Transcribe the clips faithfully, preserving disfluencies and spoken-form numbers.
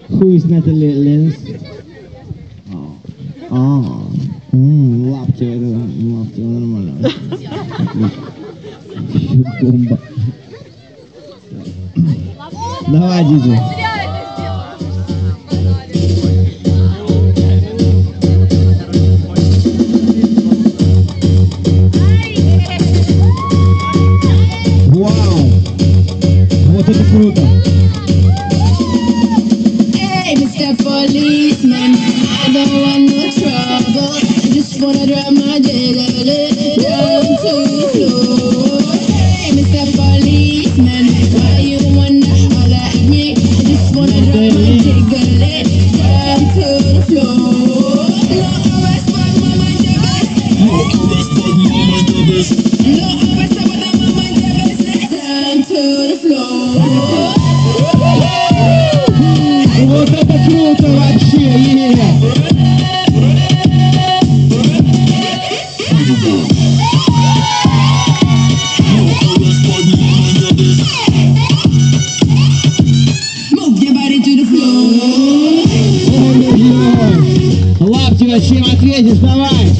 Who is Natalie Lens? Oh. Oh. Hmm, łapcie, łapcie, normalnie. Bomba. Давай, диджей. Вау! Вот это круто! Hey, Mister Policeman, I don't want no trouble. I just wanna drop my jiggle down to the floor. Hey, Mister Policeman, why you wanna holler at me? I just wanna drop my jiggle down to the floor. No arrest, but mama jiggle. No arrest, but mama jiggle. No arrest, but mama jiggle down to the floor. Вот это круто вообще! Yeah. Move your body to the floor. Ой-ой-ой! Лаптева, чем ответишь? Давай!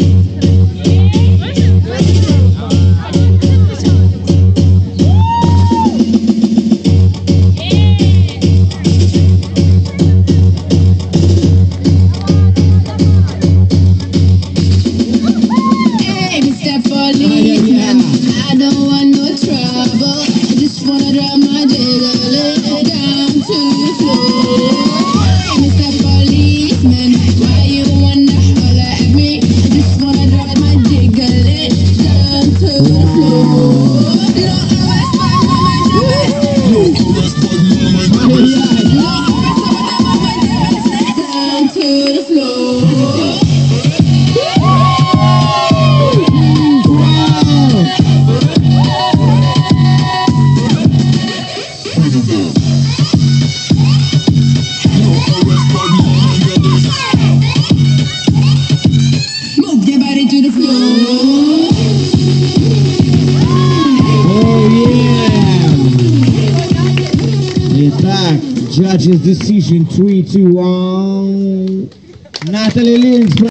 Policeman, I don't want no trouble. I just wanna drop my jiggle down to the floor. Hey, Mister Policeman, why you wanna holler at me? I just wanna drop my jiggle down to the floor. No arrest, but mama jiggle. No arrest, but mama jiggle. No arrest, but mama jiggle down to the floor. Move your body to the floor. Oh yeah! Итак, judge's decision three, two, one. Natalie Lens.